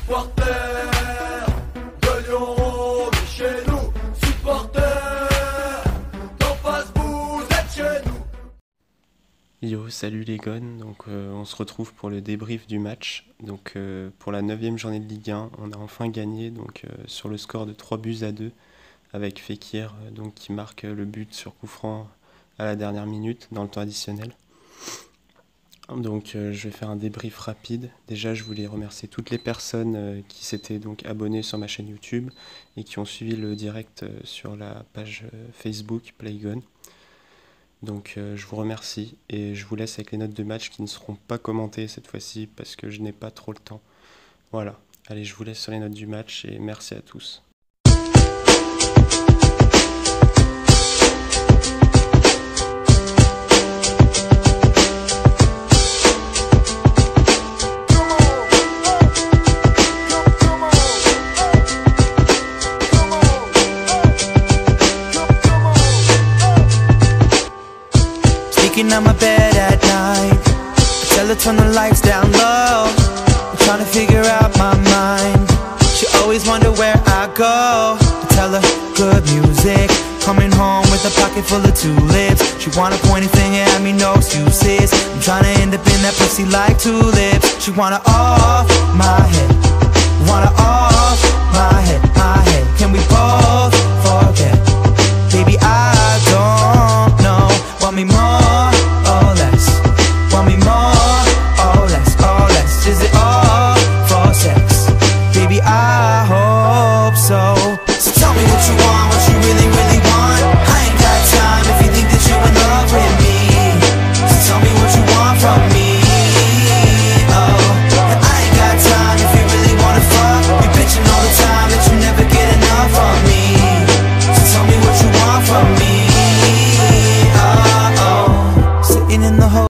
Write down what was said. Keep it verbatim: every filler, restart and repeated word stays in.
supporters de Lyon Rome chez nous, supporters d'en face, vous êtes chez nous. Yo, salut les gones, donc euh, on se retrouve pour le débrief du match. Donc euh, pour la neuvième journée de Ligue un, on a enfin gagné donc, euh, sur le score de trois buts à deux avec Fekir euh, donc, qui marque le but sur coup franc à la dernière minute dans le temps additionnel. Donc euh, je vais faire un débrief rapide. Déjà je voulais remercier toutes les personnes euh, qui s'étaient donc abonnées sur ma chaîne YouTube et qui ont suivi le direct euh, sur la page euh, Facebook Playgone. Donc euh, je vous remercie et je vous laisse avec les notes de match qui ne seront pas commentées cette fois-ci parce que je n'ai pas trop le temps. Voilà, allez je vous laisse sur les notes du match et merci à tous. Waking on my bed at night, I tell her turn the lights down low. I'm trying to figure out my mind. She always wonder where I go. I tell her good music, coming home with a pocket full of tulips. She wanna point a finger at me, no excuses. I'm trying to end up in that pussy like tulips. She wanna off my